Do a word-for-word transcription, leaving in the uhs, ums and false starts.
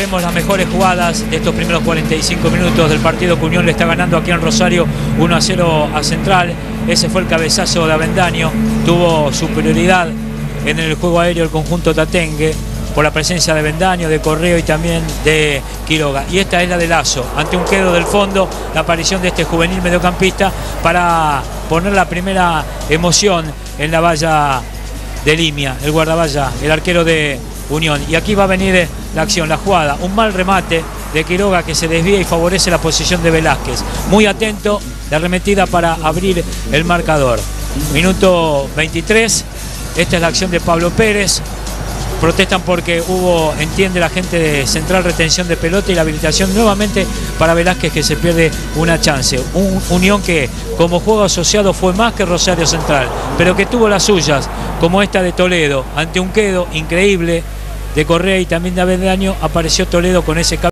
vemos las mejores jugadas de estos primeros cuarenta y cinco minutos del partido que Unión le está ganando aquí en Rosario uno a cero a Central. Ese fue el cabezazo de Avendaño, tuvo superioridad en el juego aéreo el conjunto tatengue por la presencia de Avendaño, de Correo y también de Quiroga. Y esta es la de Lazo, ante un quedo del fondo, la aparición de este juvenil mediocampista para poner la primera emoción en la valla de Limia, el guardavalla, el arquero de Unión. Y aquí va a venir la acción, la jugada, un mal remate de Quiroga que se desvía y favorece la posición de Velázquez. Muy atento, la arremetida para abrir el marcador. Minuto veintitrés, esta es la acción de Pablo Pérez. Protestan porque hubo, entiende la gente de Central, retención de pelota y la habilitación nuevamente para Velázquez, que se pierde una chance. Un Unión que como juego asociado fue más que Rosario Central, pero que tuvo las suyas, como esta de Toledo, ante un quedo increíble de Correa y también de Avendaño, apareció Toledo con ese